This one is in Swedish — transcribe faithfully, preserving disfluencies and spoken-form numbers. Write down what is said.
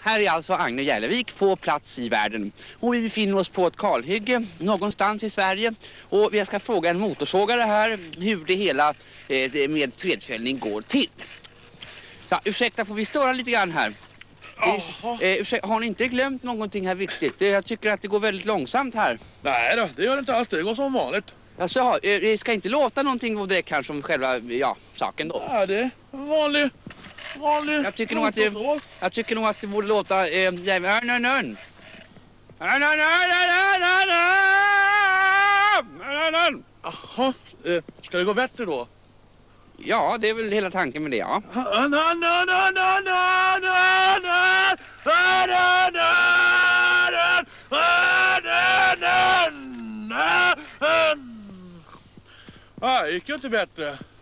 här är alltså Agne Järlevik på plats i världen. Och vi befinner oss på ett kalhygge någonstans i Sverige. Och vi ska fråga en motorsågare här hur det hela eh, med trädfällning går till. Ja, ursäkta, får vi störa lite grann här? Eh, ursäkta, har ni inte glömt någonting här viktigt? Jag tycker att det går väldigt långsamt här. Nej då, det gör det inte alls. Det går som vanligt. Alltså, det ska inte låta någonting direkt kanske om själva, ja, saken då. Ja, det är vanlig, vanlig. Jag tycker nog att det, jag tycker nog att det borde låta, eh, jävla, örn, örn, örn. Örn, örn, örn, örn, örn, örn, örn, örn. Jaha, eh, ska det gå bättre då? Ja, det är väl hela tanken med det, ja. Örn, örn, örn, örn, örn, örn, örn, örn, örn, örn, örn, örn, örn, örn, örn. Ah, det gick ju inte bättre.